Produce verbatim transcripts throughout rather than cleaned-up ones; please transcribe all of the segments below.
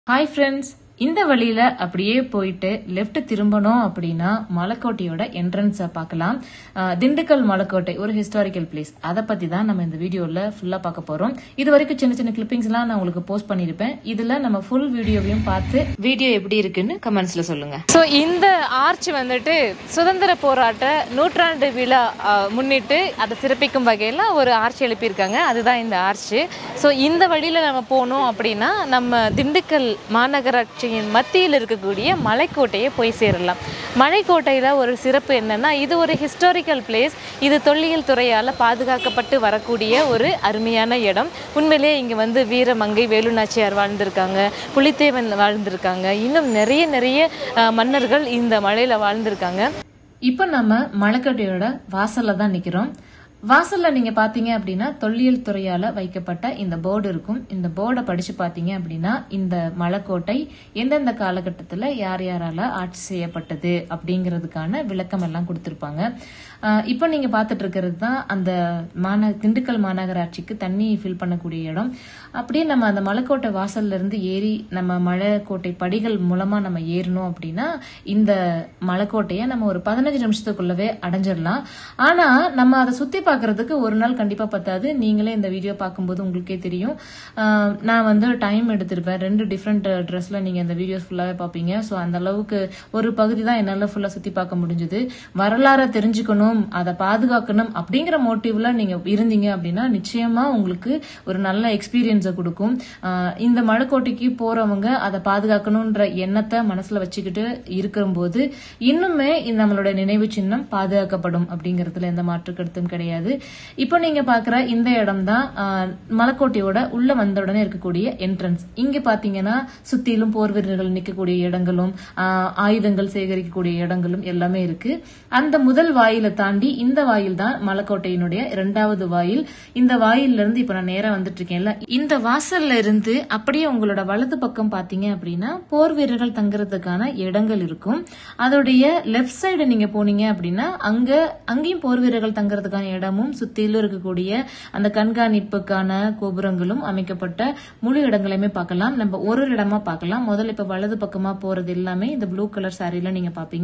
Hi friends, இந்த வழியில அப்படியே போயிட்டு லெஃப்ட் திரும்பணும் அப்படின்னா மலைக்கோட்டையோட என்ட்ரன்ஸை பார்க்கலாம். திண்டுக்கல் மலைக்கோட்டை ஒரு ஹிஸ்டாரிக்கல் பிளேஸ், அதை பத்தி தான் நம்ம இந்த வீடியோல ஃபுல்லா பார்க்க போறோம். இது வரைக்கும் சின்ன சின்ன கிளிப்பிங்ஸ் எல்லாம் நான் உங்களுக்கு போஸ்ட் பண்ணிருப்பேன். இதுல நம்ம ஃபுல் வீடியோவையும் பார்த்து வீடியோ எப்படி இருக்குன்னு கமெண்ட்ஸ்ல சொல்லுங்க. ஸோ இந்த ஆர்ச் வந்துட்டு சுதந்திர போராட்ட நூற்றாண்டு விழா முன்னிட்டு அதை சிறப்பிக்கும் வகையில் ஒரு ஆர்ச் எழுப்பியிருக்காங்க. அதுதான் இந்த ஆர்ச். ஸோ இந்த வழியில் நம்ம போனோம் அப்படின்னா நம்ம திண்டுக்கல் மாநகராட்சியின் மத்தியில் இருக்கக்கூடிய மலைக்கோட்டையை போய் சேரலாம். மலைக்கோட்டையில் ஒரு சிறப்பு என்னன்னா, இது ஒரு ஹிஸ்டாரிக்கல் பிளேஸ். இது தொல்லியல் துறையால் பாதுகாக்கப்பட்டு வரக்கூடிய ஒரு அருமையான இடம். உண்மையிலேயே இங்கே வந்து வீரமங்கை வேலுநாச்சியார் வாழ்ந்திருக்காங்க, புலித்தேவன் வாழ்ந்திருக்காங்க, இன்னும் நிறைய நிறைய மன்னர்கள் இந்த மலையில் வாழ்ந்திருக்காங்க. இப்போ நம்ம மலைக்கோட்டையோட வாசல்ல தான் நிக்கிறோம். வாசல்ல நீங்க பாத்தீங்க அப்படின்னா தொல்லியல் துறையால வைக்கப்பட்ட இந்த போர்டு இருக்கும். இந்த போர்டை படிச்சு பாத்தீங்க அப்படின்னா இந்த மலைக்கோட்டை எந்தெந்த காலகட்டத்துல யார் யாரால ஆட்சி செய்யப்பட்டது அப்படிங்கிறதுக்கான விளக்கம் எல்லாம் கொடுத்திருப்பாங்க. இப்போ நீங்க பாத்துட்டு இருக்கிறது தான் அந்த மாந திண்டுக்கல் மாநகராட்சிக்கு தண்ணி ஃபில் பண்ணக்கூடிய இடம். அப்படியே நம்ம அந்த மலைக்கோட்டை வாசல்ல இருந்து ஏறி நம்ம மலைக்கோட்டை படிகள் மூலமா நம்ம ஏறணும் அப்படின்னா இந்த மலைக்கோட்டையை நம்ம ஒரு பதினஞ்சு நிமிஷத்துக்குள்ளவே அடைஞ்சிடலாம். ஆனா நம்ம அதை சுத்தி பாக்குறதுக்கு ஒரு நாள் கண்டிப்பா பத்தாது. நீங்களே இந்த வீடியோ பார்க்கும்போது உங்களுக்கே தெரியும். நான் வந்து டைம் எடுத்திருப்பேன். ரெண்டு டிஃப்ரெண்ட் ட்ரெஸ்ல நீங்க இந்த வீடியோஸ் ஃபுல்லாவே பாப்பீங்க. சோ அந்த அளவுக்கு ஒரு பகுதி தான் என்னால ஃபுல்லா சுத்தி பார்க்க முடிஞ்சது. வரலாறை தெரிஞ்சுக்கணும், அதை பாதுகாக்கணும் அப்படிங்கிற மோட்டிவ்ல நீங்க இருந்தீங்க அப்படின்னா நிச்சயமா உங்களுக்கு ஒரு நல்ல எக்ஸ்பீரியன்ஸை கொடுக்கும். இந்த மலைக்கோட்டைக்கு போறவங்க அதை பாதுகாக்கணும்ன்ற எண்ணத்தை மனசுல வச்சுக்கிட்டு இருக்கும்போது இன்னுமே நம்மளோட நினைவு சின்னம் பாதுகாக்கப்படும் அப்படிங்கறதுல எந்த மாற்று கருத்தும் கிடையாது. இப்போ நீங்க பாக்குற இந்த இடம் தான் மலைக்கோட்டையோட உள்ள வந்த உடனே இருக்கக்கூடிய என்ட்ரன்ஸ். இங்க பாத்தீங்கன்னா சுத்திலும் போர் வீரர்கள் நிற்கக்கூடிய இடங்களும் ஆயுதங்கள் சேகரிக்கக்கூடிய இடங்களும் எல்லாமே இருக்கு. அந்த முதல் வாயில தாண்டி இந்த வாயில் தான் மலைக்கோட்டையினுடைய இரண்டாவது வாயில். இந்த வாயில இருந்து இப்ப நான் நேரா வந்துட்டு இருக்கேன்ல, இந்த வாசல்ல இருந்து அப்படியே உங்களோட வலது பக்கம் பாத்தீங்க அப்படின்னா போர் வீரர்கள் தங்குறதுக்கான இடங்கள் இருக்கும். அதோடைய லெப்ட் சைடு நீங்க போனீங்க அப்படின்னா அங்க அங்கேயும் போர் வீரர்கள் தங்குறதுக்கான இடமும் சுத்திலும் இருக்கக்கூடிய அந்த கண்காணிப்புக்கான கோபுரங்களும் அமைக்கப்பட்ட முழு இடங்களையுமே பார்க்கலாம். நம்ம ஒரு ஒரு இடமா பார்க்கலாம். முதல்ல இப்ப வலது பக்கமா போறது எல்லாமே இந்த ப்ளூ கலர் சாரியில நீங்க பாப்பீங்க.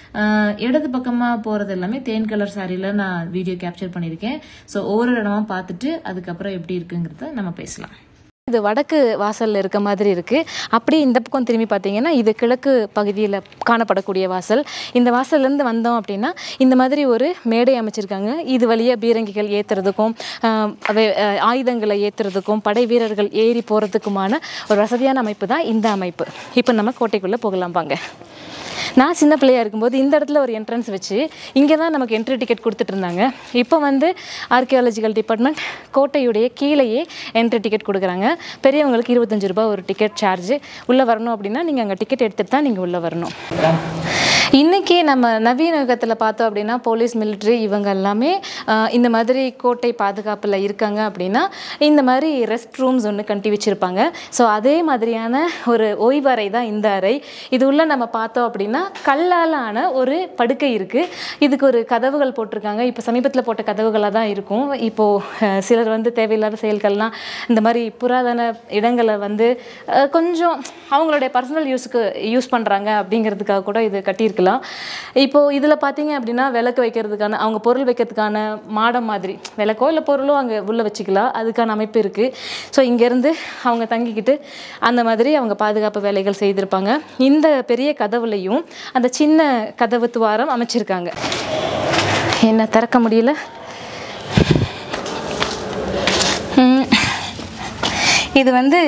இடது பக்கமா போறது எல்லாமே தேன் கலர் சாரியில நான் வீடியோ கேப்சர் பண்ணிருக்கேன். சோ ஒவ்வொரு இடமா பார்த்துட்டு அதுக்கப்புறம் எப்படி இருக்குங்கிறத நம்ம பேசலாம். இது வடக்கு வாசல்ல இருக்க மாதிரி இருக்கு. அப்படி இந்த பக்கம் திரும்பி பார்த்தீங்கன்னா இது கிழக்கு பகுதியில் காணப்படக்கூடிய வாசல். இந்த வாசல்ல இருந்து வந்தோம் அப்படின்னா இந்த மாதிரி ஒரு மேடை அமைச்சிருக்காங்க. இது வழியா பீரங்கிகள் ஏத்துறதுக்கும் ஆயுதங்களை ஏத்துறதுக்கும் படை வீரர்கள் ஏறி போறதுக்குமான ஒரு வசதியான அமைப்பு தான் இந்த அமைப்பு. இப்போ நம்ம கோட்டைக்குள்ள போகலாம் வாங்க. நான் சின்ன பிள்ளையா இருக்கும்போது இந்த இடத்துல ஒரு என்ட்ரன்ஸ் வச்சு இங்கே தான் நமக்கு என்ட்ரி டிக்கெட் கொடுத்துட்டு இருந்தாங்க. இப்போ வந்து ஆர்கியாலஜிக்கல் டிபார்ட்மெண்ட் கோட்டையுடைய கீழேயே என்ட்ரி டிக்கெட் கொடுக்குறாங்க. பெரியவங்களுக்கு இருபத்தஞ்சு ரூபாய் ஒரு டிக்கெட் சார்ஜ். உள்ளே வரணும் அப்படின்னா நீங்கள் அங்கே டிக்கெட் எடுத்துகிட்டு தான் நீங்கள் உள்ளே வரணும். இன்றைக்கி நம்ம நவீன யுகத்தில் பார்த்தோம் அப்படின்னா போலீஸ் மிலிட்ரி இவங்க எல்லாமே இந்த மாதிரி கோட்டை பாதுகாப்பில் இருக்காங்க அப்படின்னா இந்த மாதிரி ரெஸ்ட் ரூம்ஸ் ஒன்று கட்டி வச்சுருப்பாங்க. ஸோ அதே மாதிரியான ஒரு ஓய்வறை தான் இந்த அறை. இது உள்ள நம்ம பார்த்தோம் அப்படின்னா கல்லால் ஆன ஒரு படுக்கை இருக்குது. இதுக்கு ஒரு கதவுகள் போட்டிருக்காங்க. இப்போ சமீபத்தில் போட்ட கதவுகளாக தான் இருக்கும். இப்போது சிலர் வந்து தேவையில்லாத செயல்கள்லாம் இந்த மாதிரி புராதன இடங்களை வந்து கொஞ்சம் அவங்களுடைய பர்சனல் யூஸுக்கு யூஸ் பண்ணுறாங்க அப்படிங்கிறதுக்காக கூட இது கட்டியிருக்கு. இப்போது இதில் பார்த்தீங்க அப்படின்னா விளக்கு வைக்கிறதுக்கான அவங்க பொருள் வைக்கிறதுக்கான மாடம் மாதிரி விளக்கோ இல்லை பொருளோ அங்கே உள்ளே வச்சுக்கலாம். அதுக்கான அமைப்பு இருக்குது. ஸோ இங்கேருந்து அவங்க தங்கிக்கிட்டு அந்த மாதிரி அவங்க பாதுகாப்பு வேலைகள் செய்திருப்பாங்க. இந்த பெரிய கதவுலையும் அந்த சின்ன கதவு துவாரம் அமைச்சிருக்காங்க. என்ன திறக்க முடியல. இது வந்து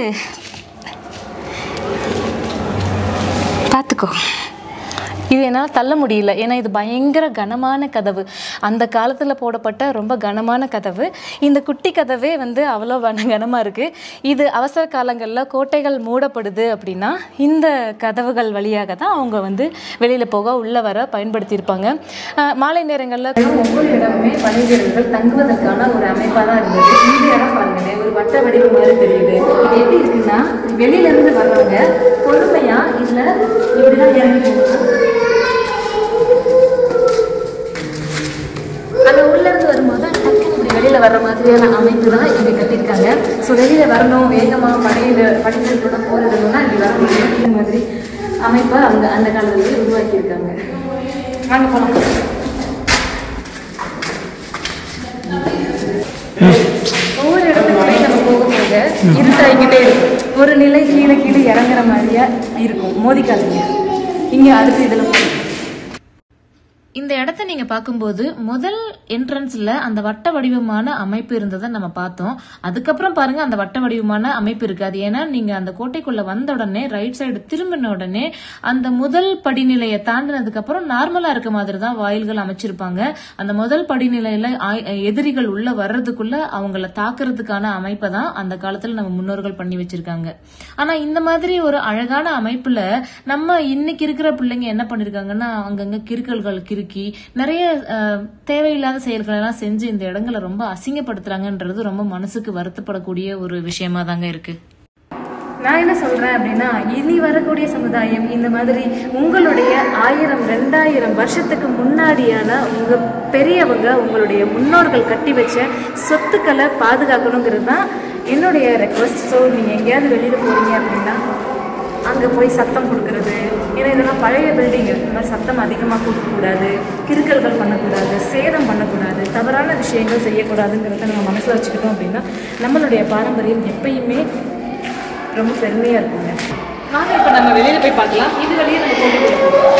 பார்த்துக்கோ, இது என்னால் தள்ள முடியல. ஏன்னா இது பயங்கர கனமான கதவு. அந்த காலத்தில் போடப்பட்ட ரொம்ப கனமான கதவு. இந்த குட்டி கதவே வந்து அவ்வளோ கனமாக இருக்குது. இது அவசர காலங்களில் கோட்டைகள் மூடப்படுது அப்படின்னா இந்த கதவுகள் வழியாக தான் அவங்க வந்து வெளியில் போக உள்ளே வர பயன்படுத்தியிருப்பாங்க. மாலை நேரங்களில் ஒவ்வொரு இடமுமே படை வீரர்கள் தங்குவதற்கான ஒரு அமைப்பாக தான் இருந்தது. இந்த இடம் பாருங்களேன், ஒரு வட்ட வடிவு மாதிரி தெரியுது. இது எப்படி இருக்குன்னா வெளியிலேருந்து வர்றவங்க பொறுமையாக இதில் இப்படிதான் இறங்கி போகணும். அந்த உள்ள இருந்து வரும்போது டக்குனு இப்படி வெளியில வர்ற மாதிரியான அமைப்பு தான் இங்கே கட்டியிருக்காங்க. ஸோ வெளியில் வரணும், வேகமாக படையில் படிக்கிறதோட போகிறதுனா இப்படி வர முடியும். இந்த மாதிரி அமைப்பை அவங்க அந்த காலத்திலேயே உருவாக்கியிருக்காங்க. வாங்க போகலாம். ஒவ்வொரு இடத்துக்குள்ளேயும் நம்ம போக போக இருட்டாகிக்கிட்டே இருக்கும். ஒரு நிலை கீழே கீழே இறங்குற மாதிரியா இருக்கும். மோதிக்காதீங்க. இங்கே அடுத்து இதில் போகும். இந்த இடத்த நீங்க பார்க்கும்போது முதல் என்ட்ரன்ஸ்ல அந்த வட்ட வடிவமான அமைப்பு இருந்ததை நம்ம பார்த்தோம். அதுக்கப்புறம் பாருங்க அந்த வட்ட வடிவமான அமைப்பு இருக்காது. ஏன்னா நீங்க அந்த கோட்டைக்குள்ள வந்த உடனே ரைட் சைடு திரும்பின உடனே அந்த முதல் படிநிலையை தாண்டினதுக்கு அப்புறம் நார்மலா இருக்க மாதிரி தான் வாயில்கள் அமைச்சிருப்பாங்க. அந்த முதல் படிநிலையில எதிரிகள் உள்ள வர்றதுக்குள்ள அவங்கள தாக்குறதுக்கான அமைப்பை தான் அந்த காலத்துல நம்ம முன்னோர்கள் பண்ணி வச்சிருக்காங்க. ஆனா இந்த மாதிரி ஒரு அழகான அமைப்புல நம்ம இன்னைக்கு இருக்கிற பிள்ளைங்க என்ன பண்ணிருக்காங்கன்னா அங்கங்க கிறுக்கல்கள் கிறுக்கி நிறைய தேவையில்லாத செயல்கள் எல்லாம் செஞ்சு இந்த இடங்களை ரொம்ப அசிங்கப்படுத்துறாங்கன்றது ரொம்ப மனசுக்கு வருத்தப்படக்கூடிய ஒரு விஷயமா தாங்க இருக்கு. நான் என்ன சொல்றேன் அப்படின்னா, இனி வரக்கூடிய சமுதாயம் இந்த மாதிரி உங்களுடைய ஆயிரம் ரெண்டாயிரம் வருஷத்துக்கு முன்னாடியான உங்க பெரியவங்க உங்களுடைய முன்னோர்கள் கட்டி வச்ச சொத்துக்களை பாதுகாக்கணுங்கிறது தான் என்னுடைய ரெக்வஸ்ட். ஸோ நீங்க எங்கேயாவது வெளியில போறீங்க அப்படின்னா அங்கே போய் சத்தம் கொடுக்கறது, ஏன்னா இதெல்லாம் பழைய பில்டிங், இந்த மாதிரி சத்தம் அதிகமாக கொடுக்கக்கூடாது, கிறுக்கல்கள் பண்ணக்கூடாது, சேதம் பண்ணக்கூடாது, தவறான விஷயங்கள் செய்யக்கூடாதுங்கிறத நம்ம மனசில் வச்சுக்கிட்டோம் அப்படின்னா நம்மளுடைய பாரம்பரியம் எப்பயுமே ரொம்ப பெருமையாக இருக்குங்க. வாங்க இப்போ நம்ம வெளியில் போய் பார்க்கலாம். இது வழியே நம்ம போட்டு கொடுப்போம்.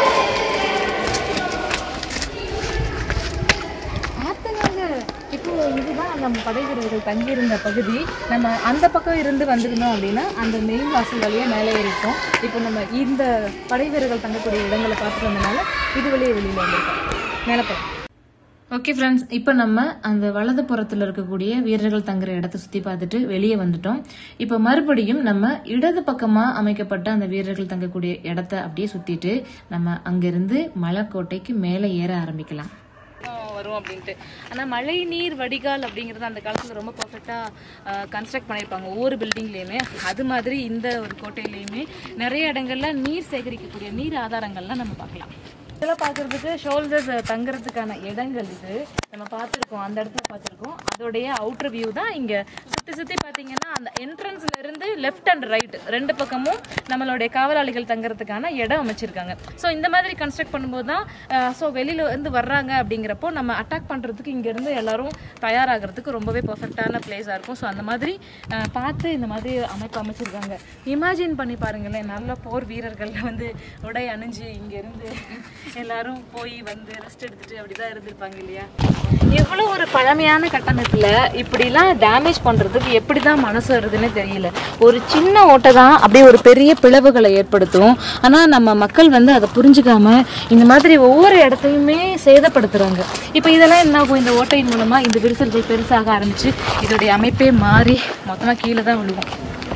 இப்போ இதுதான் நம்ம படை வீரர்கள் தங்கியிருந்த பகுதி. நம்ம அந்த பக்கம் இருந்து வந்துருந்தோம் அப்படின்னா அந்த மெயின் வாசல் வழியாக மேலே ஏறிட்டோம். இப்போ நம்ம இந்த படை வீரர்கள் தங்கக்கூடிய இடங்களை பார்த்துட்டு வந்தனால இது வழியே வெளியில் வந்திருக்கோம். மேலே போகிறோம். ஓகே ஃப்ரெண்ட்ஸ், இப்போ நம்ம அந்த வலது புறத்தில் இருக்கக்கூடிய வீரர்கள் தங்குற இடத்த சுற்றி பார்த்துட்டு வெளியே வந்துட்டோம். இப்போ மறுபடியும் நம்ம இடது பக்கமாக அமைக்கப்பட்ட அந்த வீரர்கள் தங்கக்கூடிய இடத்த அப்படியே சுற்றிட்டு நம்ம அங்கிருந்து மலைக்கோட்டைக்கு மேலே ஏற ஆரம்பிக்கலாம் வரும் அப்படின்ட்டு. ஆனால் மழை நீர் வடிகால் அப்படிங்கிறது அந்த காலத்தில் ரொம்ப பர்ஃபெக்டாக கன்ஸ்ட்ரக்ட் பண்ணியிருப்பாங்க ஒவ்வொரு பில்டிங்லேயுமே. அது மாதிரி இந்த ஒரு கோட்டையிலையுமே நிறைய இடங்கள்ல நீர் சேகரிக்கக்கூடிய நீர் ஆதாரங்கள்லாம் நம்ம பார்க்கலாம். இதெல்லாம் பார்க்குறதுக்கு ஷோல்டர்ஸ் தங்குறதுக்கான இடங்கள் இது நம்ம பார்த்துருக்கோம், அந்த இடத்துல பார்த்துருக்கோம். அதோடைய அவுட்டர் வியூ தான் இங்கே. சுற்றி சுற்றி பார்த்தீங்கன்னா அந்த என்ட்ரன்ஸ்ல இருந்து லெஃப்ட் அண்ட் ரைட் ரெண்டு பக்கமும் நம்மளுடைய காவலாளிகள் தங்குறதுக்கான இடம் அமைச்சிருக்காங்க. ஸோ இந்த மாதிரி கன்ஸ்ட்ரக்ட் பண்ணும்போது தான் ஸோ வெளியில இருந்து வர்றாங்க அப்படிங்கிறப்போ நம்ம அட்டாக் பண்ணுறதுக்கு இங்கேருந்து எல்லாரும் தயாராகிறதுக்கு ரொம்பவே பர்ஃபெக்டான பிளேஸாக இருக்கும். ஸோ அந்த மாதிரி பார்த்து இந்த மாதிரி அமைப்பு அமைச்சிருக்காங்க. இமேஜின் பண்ணி பாருங்களேன், நல்ல போர் வீரர்கள் வந்து உடை அணிஞ்சு இங்கேருந்து எல்லாரும் போய் வந்து ரெஸ்ட் எடுத்துட்டு அப்படிதான் இருந்திருப்பாங்க இல்லையா. எவ்வளோ ஒரு பழமையான கட்டமைப்புல இப்படிலாம் டேமேஜ் பண்றதுக்கு எப்படிதான் மனசு வருதுன்னு தெரியல. ஒரு சின்ன ஓட்டை தான் அப்படியே ஒரு பெரிய பிளவுகளை ஏற்படுத்தும். ஆனா நம்ம மக்கள் வந்து அதை புரிஞ்சுக்காம இந்த மாதிரி ஒவ்வொரு இடத்தையுமே சேதப்படுத்துறாங்க. இப்போ இதெல்லாம் என்ன ஆகும், இந்த ஓட்டையின் மூலமா இந்த விரிசல்கள் பெருசாக ஆரம்பிச்சு இதோடைய அமைப்பே மாறி மொத்தமா கீழே தான் விழுவோம்.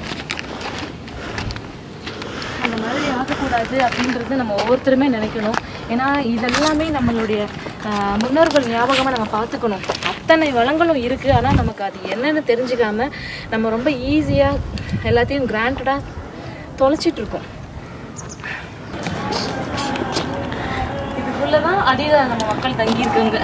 அந்த மாதிரி ஆகக்கூடாது அப்படின்றது நம்ம ஒவ்வொருத்தருமே நினைக்கணும். ஏன்னா இதெல்லாமே நம்மளுடைய முன்னோர்கள் ஞாபகமாக நம்ம பார்த்துக்கணும். அத்தனை வளங்களும் இருக்குது, ஆனால் நமக்கு அது என்னென்னு தெரிஞ்சுக்காம நம்ம ரொம்ப ஈஸியாக எல்லாத்தையும் கிராண்டடாக தொலைச்சிட்ருக்கோம். இதுக்குள்ளே தான் அடியில் நம்ம மக்கள் தங்கியிருக்காங்க.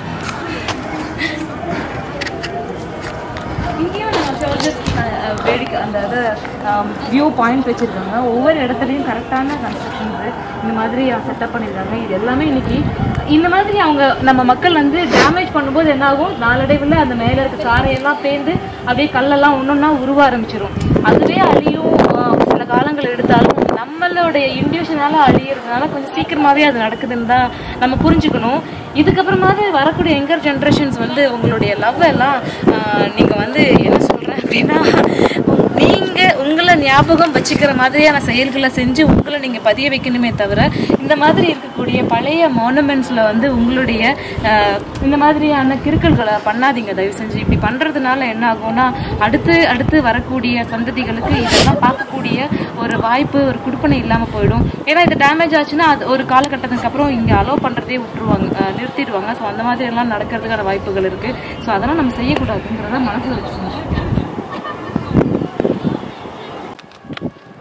இங்கேயும் நம்ம சோல்ஜர்ஸ் வேடிக்கை அந்த இதை வியூ பாயிண்ட் வச்சுருக்காங்க. ஒவ்வொரு இடத்துலையும் கரெக்டான கன்ஸ்ட்ரக்ஷன்ஸு இந்த மாதிரி செட்டப் பண்ணியிருக்காங்க. இது எல்லாமே இன்னைக்கு இந்த மாதிரி அவங்க நம்ம மக்கள் வந்து டேமேஜ் பண்ணும்போது என்ன ஆகும், நாளடைவில் அந்த மேலே இருக்க காரையெல்லாம் பேர்ந்து அப்படியே கல்லெல்லாம் ஒன்று ஒன்றா உருவ ஆரம்பிச்சிடும். அதுவே அழியும். சில காலங்கள் எடுத்தாலும் நம்மளுடைய இன்டியூஷனால அழியிறதுனால கொஞ்சம் சீக்கிரமாகவே அது நடக்குதுன்னு தான் நம்ம புரிஞ்சுக்கணும். இதுக்கப்புறமாவது வரக்கூடிய யங்கர் ஜென்ரேஷன்ஸ் வந்து உங்களுடைய லவ் எல்லாம் நீங்கள் வந்து என்ன சொல்கிறேன் அப்படின்னா, நீங்கள் உங்களை ஞாபகம் வச்சுக்கிற மாதிரியான செயல்களை செஞ்சு உங்களை நீங்கள் பதிய வைக்கணுமே தவிர இந்த மாதிரி இருக்கக்கூடிய பழைய மானுமெண்ட்ஸில் வந்து உங்களுடைய இந்த மாதிரியான கிறுக்கல்களை பண்ணாதீங்க தயவு செஞ்சு. இப்படி பண்ணுறதுனால என்ன ஆகும்னா அடுத்து அடுத்து வரக்கூடிய சந்ததிகளுக்கு இதெல்லாம் பார்க்கக்கூடிய ஒரு வாய்ப்பு, ஒரு குடுப்பனை இல்லாமல் போயிடும். ஏன்னா இது டேமேஜ் ஆச்சுன்னா அது ஒரு காலகட்டத்துக்கு அப்புறம் இங்கே அலோவ் பண்ணுறதே விட்டுருவாங்க, நிறுத்திடுவாங்க. ஸோ அந்த மாதிரி எல்லாம் நடக்கிறதுக்கான வாய்ப்புகள் இருக்குது. ஸோ அதெல்லாம் நம்ம செய்யக்கூடாதுங்கிறத மனசில் வச்சுக்கணும்.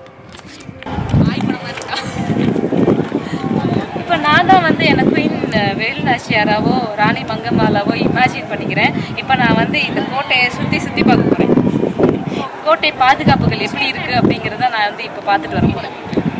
இப்போ நான் தான் வந்து எனக்கும் வேலு நாச்சியாராவோ ராணி மங்கம்மாளாவோ இமேஜின் பண்ணிக்கிறேன். இப்போ நான் வந்து இந்த கோட்டையை சுற்றி சுற்றி பார்க்க போகிறேன். கோட்டை பாதுகாப்புகள் எப்படி இருக்குது அப்படிங்கிறத நான் வந்து இப்போ பார்த்துட்டு வர போகிறேன்.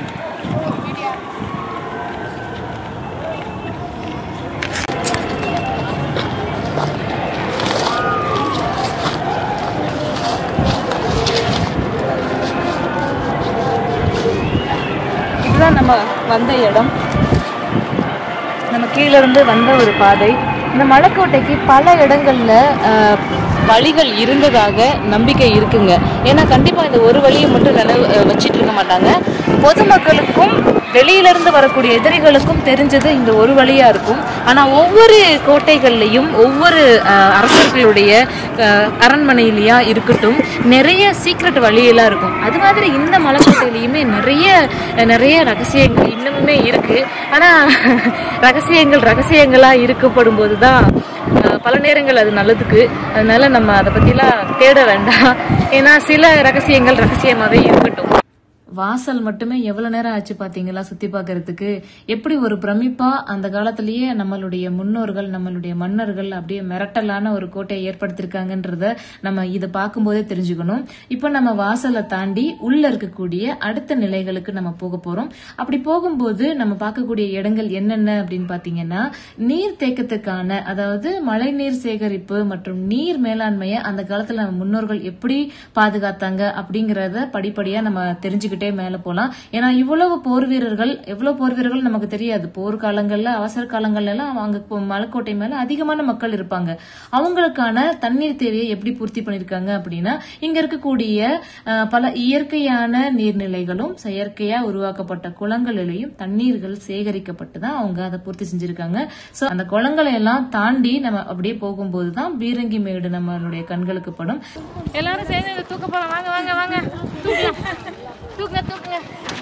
இதுதான் நம்ம வந்த இடம். நம்ம கீழே இருந்து வந்த ஒரு பாதை. இந்த மலைக்கோட்டைக்கு பல இடங்கள்ல வழிகள் இருந்ததாக நம்பிக்கை இருக்குங்க. ஏன்னா கண்டிப்பாக இந்த ஒரு வழியை மட்டும் நினைவு வச்சிட்டு இருக்க மாட்டாங்க. பொதுமக்களுக்கும் வெளியிலிருந்து வரக்கூடிய எதிரிகளுக்கும் தெரிஞ்சது இந்த ஒரு வழியாக இருக்கும். ஆனால் ஒவ்வொரு கோட்டைகள்லையும் ஒவ்வொரு அரசர்களுடைய அரண்மனையிலையா இருக்கட்டும் நிறைய சீக்ரெட் வழியெல்லாம் இருக்கும். அது மாதிரி இந்த மலைக்கோட்டையிலையுமே நிறைய நிறைய ரகசியங்கள் இன்னமுமே இருக்குது. ஆனால் ரகசியங்கள் ரகசியங்களாக இருக்கப்படும் போது தான் பல நேரங்கள் அது நல்லதுக்கு. அதனால நம்ம அதை பற்றிலாம் தேட வேண்டாம். ஏன்னா சில ரகசியங்கள் ரகசியமாகவே இருக்கட்டும். வாசல் மட்டுமே எவ்வளவு நேரம் ஆச்சு பாத்தீங்களா சுத்தி பாக்குறதுக்கு. எப்படி ஒரு பிரமிப்பா அந்த காலத்திலேயே நம்மளுடைய முன்னோர்கள் நம்மளுடைய மன்னர்கள் அப்படியே மிரட்டலான ஒரு கோட்டையை ஏற்படுத்திருக்காங்கன்றத நம்ம இதை பார்க்கும்போதே தெரிஞ்சுக்கணும். இப்ப நம்ம வாசலை தாண்டி உள்ள இருக்கக்கூடிய அடுத்த நிலைகளுக்கு நம்ம போக போறோம். அப்படி போகும்போது நம்ம பார்க்கக்கூடிய இடங்கள் என்னென்ன அப்படின்னு பாத்தீங்கன்னா, நீர் தேக்கத்துக்கான அதாவது மழை நீர் சேகரிப்பு மற்றும் நீர் மேலாண்மையை அந்த காலத்துல நம்ம முன்னோர்கள் எப்படி பாதுகாத்தாங்க அப்படிங்கறத படிப்படியா நம்ம தெரிஞ்சுக்கிட்டே மேல போலாம். ஏன்னா இவ்வளவு போர் வீரர்கள் எவ்வளவு போர் வீரர்கள் நமக்கு தெரியாது. போர் காலங்கள்ல அவசர காலங்கள்ல எல்லாம் அங்க மலைக்கோட்டை மேல அதிகமான மக்கள் இருப்பாங்க. அவங்களுக்கான தண்ணீர் தேவையை எப்படி பூர்த்தி பண்ணிருக்காங்க அப்படின்னா, இங்க இருக்கக்கூடிய பல இயற்கையான நீர்நிலைகளும் செயற்கையா உருவாக்கப்பட்ட குளங்களிலையும் தண்ணீர்கள் சேகரிக்கப்பட்டு தான் அவங்க அதை பூர்த்தி செஞ்சிருக்காங்க. சோ அந்த குளங்களை எல்லாம் தாண்டி நம்ம அப்படியே போகும்போதுதான் பீரங்கி மேடு நம்மளுடைய கண்களுக்கு படும். எல்லாரும் சேர்ந்து தூக்க போலாம். வாங்க வாங்க வாங்க தூக்குங்க தூக்குங்க.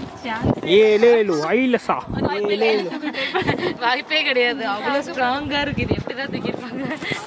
வாய்ப்பே கிடையாது. அவ்வளவு ஸ்ட்ராங்கா இருக்கு. இது எப்படிதான் தூக்கிருப்பாங்க.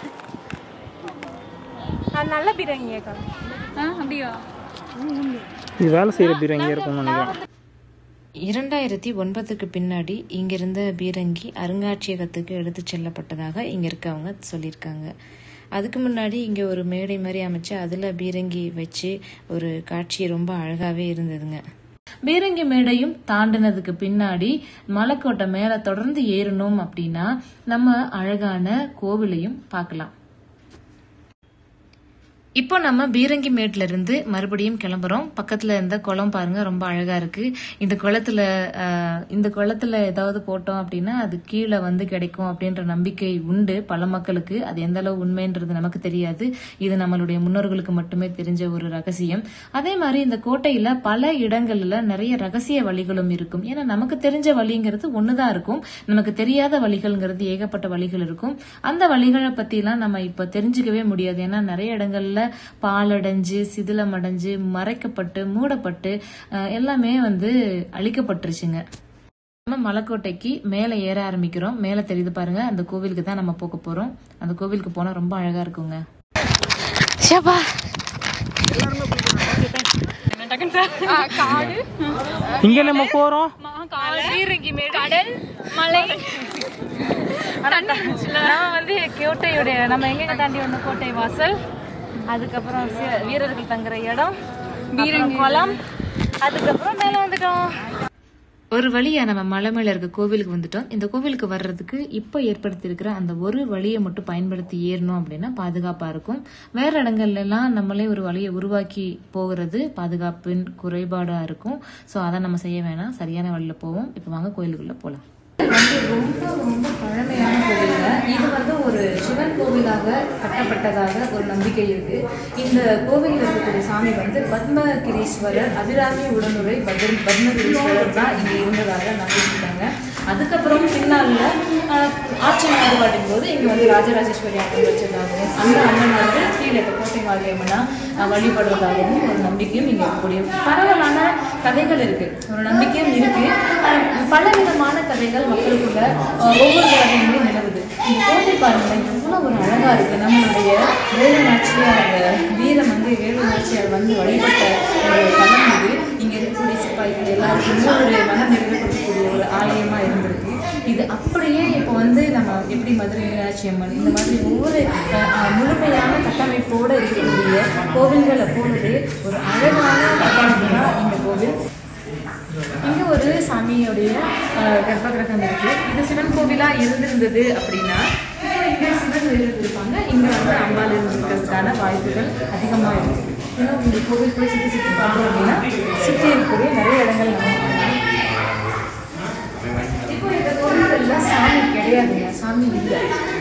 நல்ல பீரங்கியா? அப்படியா? இது வேலை செய்யற பீரங்கியா இருக்கும். இரண்டாயிரத்தி ஒன்பதுக்கு பின்னாடி இங்கிருந்த பீரங்கி அருங்காட்சியகத்துக்கு எடுத்து செல்லப்பட்டதாக இங்க இருக்கவங்க சொல்லியிருக்காங்க. அதுக்கு முன்னாடி இங்க ஒரு மேடை மாதிரி அமைச்சு அதுல பீரங்கி வச்சு ஒரு காட்சி ரொம்ப அழகாவே இருந்ததுங்க. பீரங்கி மேடையும் தாண்டினதுக்கு பின்னாடி மலைக்கோட்டை மேல தொடர்ந்து ஏறணும் அப்படின்னா நம்ம அழகான கோவிலையும் பார்க்கலாம். இப்போ நம்ம பீரங்கி மேட்ல இருந்து மறுபடியும் கிளம்புறோம். பக்கத்துல இருந்த குளம் பாருங்க, ரொம்ப அழகா இருக்கு. இந்த குளத்துல இந்த குளத்துல ஏதாவது போட்டோம் அப்படின்னா அது கீழே வந்து கிடைக்கும் அப்படின்ற நம்பிக்கை உண்டு பல மக்களுக்கு. அது எந்த அளவு உண்மைன்றது நமக்கு தெரியாது. இது நம்மளுடைய முன்னோர்களுக்கு மட்டுமே தெரிஞ்ச ஒரு ரகசியம். அதே மாதிரி இந்த கோட்டையில பல இடங்கள்ல நிறைய ரகசிய வழிகளும் இருக்கும். ஏன்னா நமக்கு தெரிஞ்ச வழிங்கிறது ஒண்ணுதான் இருக்கும். நமக்கு தெரியாத வழிகள்ங்கிறது ஏகப்பட்ட வழிகள் இருக்கும். அந்த வழிகளை பத்தி எல்லாம் நம்ம இப்ப தெரிஞ்சுக்கவே முடியாது. ஏன்னா நிறைய இடங்கள்ல பாலடைஞ்சு சிதிலமடைஞ்சு மறைக்கப்பட்டு மூடப்பட்டு எல்லாமே வந்து அழிக்கப்பட்டுருச்சுங்க. நம்ம மலைக்கோட்டைக்கு மேல ஏற ஆரம்பிக்கிறோம். மேல தெரியுது பாருங்க, அந்த கோவிலுக்கு தான் நம்ம போக போறோம். அந்த கோவிலுக்கு போனா ரொம்ப அழகா இருக்குங்க. இங்க நம்ம போறோம். கடல் மலை நம்ம வந்து கோட்டையுடைய நம்ம எங்க தாண்டி வந்த கோட்டை வாசல், அதுக்கப்புறம் வீரர்கள் தங்குற இடம், பீரங்கி குளம், அதுக்கப்புறம் மேல வந்துட்டோம். ஒரு வழியா நம்ம மலை மேல இருக்க கோவிலுக்கு வந்துட்டோம். இந்த கோவிலுக்கு வர்றதுக்கு இப்ப ஏற்படுத்தி இருக்கிற அந்த ஒரு வழியை மட்டும் பயன்படுத்தி ஏறணும் அப்படின்னா பாதுகாப்பா இருக்கும். வேற இடங்கள்ல எல்லாம் நம்மளே ஒரு வழியை உருவாக்கி போகிறது பாதுகாப்பின் குறைபாடா இருக்கும். சோ அதை நம்ம செய்ய வேணாம், சரியான வழியில போவோம். இப்ப வாங்க கோயிலுக்குள்ள போலாம். வந்து ரொம்ப ரொம்ப பழமையான கோவிலுங்க. இது வந்து ஒரு சிவன் கோவிலாக கட்டப்பட்டதாக ஒரு நம்பிக்கை இருக்கு. இந்த கோவிலில் இருக்கக்கூடிய சாமி வந்து பத்மகிரீஸ்வரர், அபிராமி உடனுரை பத்ம பத்மகிரீஸ்வரர் தான் இங்கே இருந்ததாக நம்பியிருக்காங்க. அதுக்கப்புறம் பின்னால ஆட்சி மாறுபாட்டின் போது இங்கே வந்து ராஜராஜேஸ்வரி அம்மன் வச்சதாகவும் அந்த அம்மன் வந்து கீழே கோட்டை மாரியம்மனா வழிபடுறதாகவும் ஒரு நம்பிக்கையும் இங்கே இருக்கக்கூடிய பரவலான கதைகள் இருக்கு, ஒரு நம்பிக்கையும் இருக்கு. பல விதமான கதைகள் மக்களுக்குள்ள ஒவ்வொரு கதையுமே நிலவுது. இந்த கோட்டை பாருங்களேன் எவ்வளோ ஒரு அழகா இருக்கு. நம்மளுடைய வேலு நாச்சியார் வீரம் வந்து வேலு நாச்சியார் வந்து வழிபட்ட ஒரு தலம் இது. இங்க இருக்கக்கூடிய சிப்பாய்கள் எல்லாருக்குமே ஒரு மன நிறைவு கொடுக்கக்கூடிய ஒரு ஆலயமா இருந்திருக்கு. இது அப்படியே இப்போ வந்து நம்ம எப்படி மதுரை மீனாட்சி அம்மன் இந்த மாதிரி ஒவ்வொரு முழுமையான கட்டமைப்போடு இருக்கக்கூடிய கோவில்களை போலவே ஒரு அழகான கட்டமைப்பு தான் இந்த கோவில். இங்கே ஒரு சாமியோடைய கர்ப்ப கிரகம் இருக்கு. இது சிவன் கோவிலா இருந்திருந்தது அப்படின்னா இங்கே சிவன் இருந்திருப்பாங்க, இங்கே வந்து அம்பாள் இருந்திருக்கிறதுக்கான வாய்ப்புகள் அதிகமாக இருக்கு. ஏன்னா இந்த கோவிலுக்குள்ள சுற்றி சுற்றி பார்த்தோம் அப்படின்னா சுற்றி இருக்கக்கூடிய நிறைய இடங்கள் நம்ம பார்க்கலாம். இப்போ இந்த கோவில்கள்ல சாமி கிடையாதுங்க, சாமி இல்லை.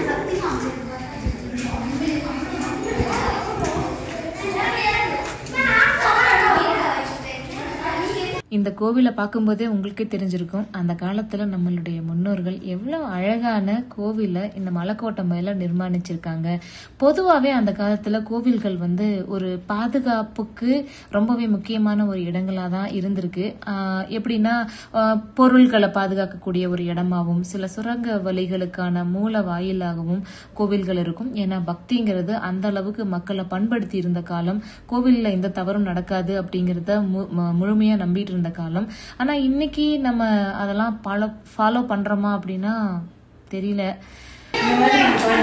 இந்த கோவிலை பார்க்கும்போதே உங்களுக்கே தெரிஞ்சிருக்கும் அந்த காலத்துல நம்மளுடைய முன்னோர்கள் எவ்வளவு அழகான கோவிலை இந்த மலைக்கோட்டை மேல நிர்மாணிச்சிருக்காங்க. பொதுவாகவே அந்த காலத்துல கோவில்கள் வந்து ஒரு பாதுகாப்புக்கு ரொம்பவே முக்கியமான ஒரு இடங்களா தான் இருந்திருக்கு. ஆஹ் எப்படின்னா பொருள்களை பாதுகாக்கக்கூடிய ஒரு இடமாகவும் சில சுரங்க வழிகளுக்கான மூல வாயிலாகவும் கோவில்கள் இருக்கும். ஏன்னா பக்திங்கிறது அந்த அளவுக்கு மக்களை பண்படுத்தி இருந்த காலம். கோவில்ல எந்த தவறும் நடக்காது அப்படிங்கிறத முழுமையா நம்பிட்டு இருந்த காலம். ஆனா இன்னைக்கு நம்ம அதெல்லாம் ஃபாலோ ஃபாலோ பண்றோமா அப்படின்னா தெரியல. இந்த மாதிரி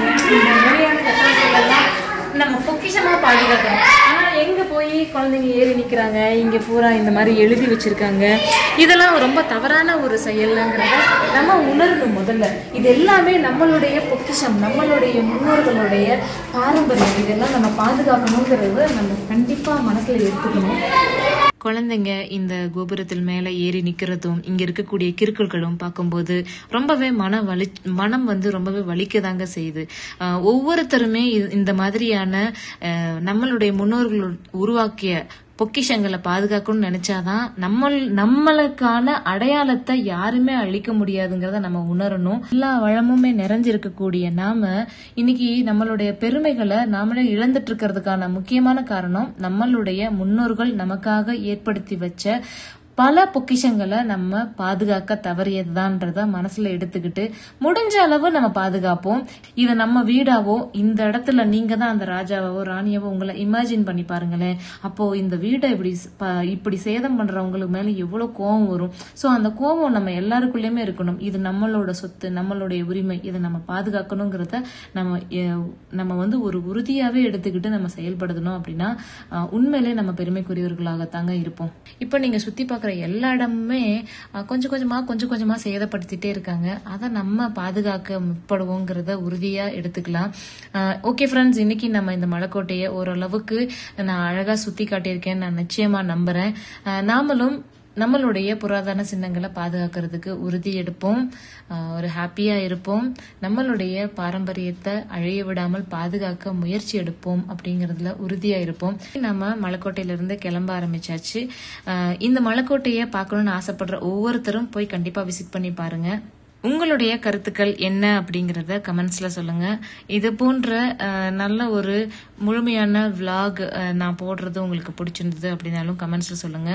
நம்ம பொக்கிஷமா பாதுகாக்கணும். ஆனா எங்க போய் குழந்தைங்க ஏறி நிக்கிறாங்க, இங்க பூரா இந்த மாதிரி எழுதி வச்சிருக்காங்க. இதெல்லாம் ரொம்ப தவறான ஒரு செயல்ங்கிறத நம்ம உணரணும். முதல்ல இது எல்லாமே நம்மளுடைய பொக்கிஷம், நம்மளுடைய முன்னோர்களுடைய பாரம்பரியம். இதெல்லாம் நம்ம பாதுகாக்கணுங்கிறத நம்ம கண்டிப்பா மனசுல எடுத்துக்கணும். குழந்தைங்க இந்த கோபுரத்தில் மேல ஏறி நிக்கிறதும் இங்க இருக்கக்கூடிய கிறுக்கல்களும் பார்க்கும்போது ரொம்பவே மன வலி மனம் வந்து ரொம்பவே வலிக்கதாங்க செய்யுது. ஒவ்வொருத்தருமே இந்த மாதிரியான நம்மளுடைய முன்னோர்கள் உருவாக்கிய பொக்கிஷங்களை பாதுகாக்கணும்னு நினைச்சாதான் நம்ம நம்மளுக்கான அடையாளத்தை யாருமே அழிக்க முடியாதுங்கிறத நம்ம உணரணும். எல்லா வளமுமே நிறைஞ்சிருக்கக்கூடிய நாம இன்னைக்கு நம்மளுடைய பெருமைகளை நாமளே இழந்துட்டு இருக்கிறதுக்கான முக்கியமான காரணம் நம்மளுடைய முன்னோர்கள் நமக்காக ஏற்படுத்தி வச்ச பல பொக்கிஷங்களை நம்ம பாதுகாக்க தவறியதுதான்றத மனசுல எடுத்துக்கிட்டு முடிஞ்ச அளவு நம்ம பாதுகாப்போம். இதை நம்ம வீடாவோ இந்த இடத்துல நீங்க தான் அந்த ராஜாவோ ராணியாவோ உங்களை இமேஜின் பண்ணி பாருங்களேன். அப்போ இந்த வீடை இப்படி இப்படி சேதம் பண்றவங்களுக்கு மேல எவ்வளவு கோபம் வரும். சோ அந்த கோபம் நம்ம எல்லாருக்குள்ளயுமே இருக்கணும். இது நம்மளோட சொத்து, நம்மளுடைய உரிமை, இதை நம்ம பாதுகாக்கணுங்கிறத நம்ம நம்ம வந்து ஒரு உறுதியாவே எடுத்துக்கிட்டு நம்ம செயல்படுத்தணும். அப்படின்னா உண்மையிலே நம்ம பெருமைக்குரியவர்களாகத்தாங்க இருப்போம். இப்ப நீங்க சுத்தி பார்க்க எல்லா இடமுமே கொஞ்சம் கொஞ்சமா கொஞ்சம் கொஞ்சமா சேதப்படுத்திட்டே இருக்காங்க. அதை நம்ம பாதுகாக்க முற்படுவோங்கிறத உறுதியா எடுத்துக்கலாம். ஓகே ஃப்ரெண்ட்ஸ், இன்னைக்கு நம்ம இந்த மலைக்கோட்டையை ஓரளவுக்கு நான் அழகா சுத்தி காட்டியிருக்கேன் நான் நிச்சயமா நம்புறேன். நாமளும் நம்மளுடைய புராதன சின்னங்களை பாதுகாக்கிறதுக்கு உறுதி எடுப்போம், ஒரு ஹாப்பியா இருப்போம், நம்மளுடைய பாரம்பரியத்தை அழிய விடாமல் பாதுகாக்க முயற்சி எடுப்போம் அப்படிங்கறதுல உறுதியா இருப்போம். நம்ம மலைக்கோட்டையில இருந்து கிளம்ப ஆரம்பிச்சாச்சு. இந்த மலைக்கோட்டையை பார்க்கணும்னு ஆசைப்படுற ஒவ்வொருத்தரும் போய் கண்டிப்பா விசிட் பண்ணி பாருங்க. உங்களுடைய கருத்துக்கள் என்ன அப்படிங்கறத கமெண்ட்ஸ்ல சொல்லுங்க. இது போன்ற நல்ல ஒரு முழுமையான விளாக் நான் போடுறது உங்களுக்கு பிடிச்சிருந்தது அப்படின்னாலும் கமெண்ட்ஸ்ல சொல்லுங்க.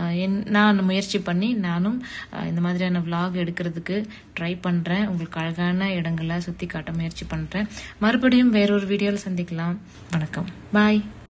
நான் முயற்சி பண்ணி நானும் இந்த மாதிரியான விளாக் எடுக்கிறதுக்கு ட்ரை பண்றேன். உங்களுக்கு அழகான இடங்களை சுத்தி காட்ட முயற்சி பண்றேன். மறுபடியும் வேறொரு வீடியோல சந்திக்கலாம். வணக்கம், பாய்.